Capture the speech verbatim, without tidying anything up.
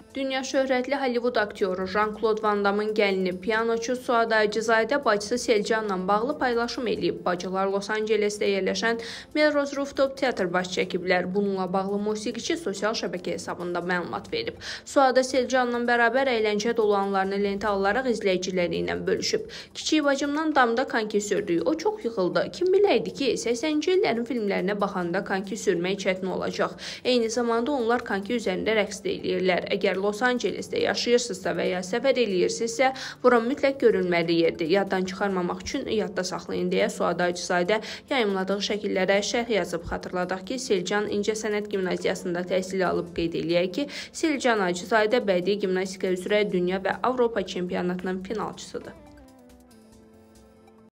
Dünya şöhrətli Hollywood aktyoru Jean-Claude Van Damme'ın gəlini, pianoçu Suad Aycızadə bacısı Selcanla bağlı paylaşım eləyib. Bacılar Los Angelesdə yerləşən Melrose Rooftop teatr baş çəkiblər. Bununla bağlı musiqiçi sosial şəbəkə hesabında məlumat verib. Suada Selcanla bərabər əyləncə dolu anlarını lentə alaraq izləyiciləri ilə bölüşüb. Kiçik bacımdan damda konki sürdük. O çox yıxıldı. Kim biləydi ki, səksənci illərin filmlərinə baxanda konki sürmək çətin olacaq. Eyni zamanda onlar konki üzərində rəqs də eləyirlər. Əgər Los Angelesdə yaşayırsınızsa və ya səfər eləyirsinizsə, bura mütləq görülməli yerdir. Yaddan çıxarmamaq üçün yadda saxlayın deyə Suad Aycızadə yayımladığı şəkillərə şərh yazıb. Xatırladaq ki, Selcan İncəsənət Gimnaziyasında təhsil alıb. Qeyd eləyək ki, Selcan Aycızadə bədii gimnastika üzrə dünya və Avropa çempionatının finalçısıdır.